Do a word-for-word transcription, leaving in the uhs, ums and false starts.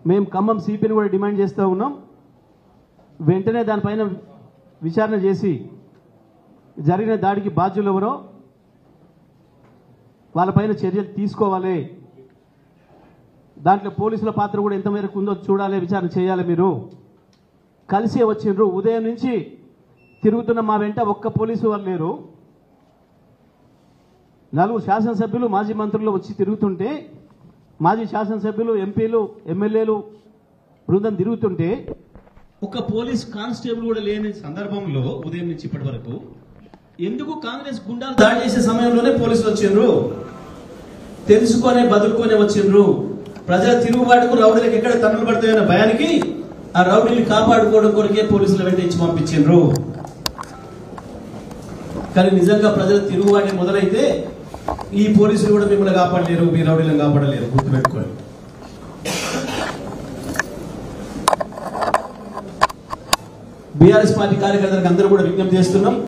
మేము ఖమ్మం సిపిని కూడా డిమాండ్ చేస్తూ ఉన్నాం. వెంటనే దానిపైన విచారణ చేసి జరిగిన దాడికి బాధ్యులు ఎవరో వాళ్ళపైన చర్యలు తీసుకోవాలి. దాంట్లో పోలీసుల పాత్ర కూడా ఎంత మేరకు ఉందో చూడాలి, విచారణ చేయాలి. మీరు కలిసి వచ్చిండ్రు, ఉదయం నుంచి తిరుగుతున్న మా వెంట ఒక్క పోలీసు వాళ్ళు లేరు. నలుగురు శాసనసభ్యులు మాజీ మంత్రులు వచ్చి తిరుగుతుంటే, మాజీ శాసనసభ్యులు ఎంపీలు ఎమ్మెల్యేలు బృందం తిరుగుతుంటే ఒక పోలీస్ కానిస్టేబుల్ కూడా లేని సందర్భంలో ఉదయం నుంచి ఇప్పటి వరకు ఎందుకు కాంగ్రెస్ గుండాలు దాడి చేసే సమయంలోనే పోలీసులు వచ్చిండ్రు? తెలుసుకొనే బదులుకొనే వచ్చిండ్రు. ప్రజల తిరుగుబాటుకు రౌడీలకు ఎక్కడ తన్నులు పడతాయన్న భయానికి ఆ రౌడీని కాపాడుకోవడం కొరకే పోలీసులు వెంట ఇచ్చి పంపించిండ్రు. కానీ నిజంగా ప్రజల తిరుగుబాటు మొదలైతే ఈ పోలీసులు కూడా మిమ్మల్ని కాపాడలేరు, మీ రౌడీలను కాపాడలేరు. గుర్తుపెట్టుకోండి. బీఆర్ఎస్ పార్టీ కార్యకర్తలకు అందరూ కూడా విజ్ఞప్తి చేస్తున్నాం.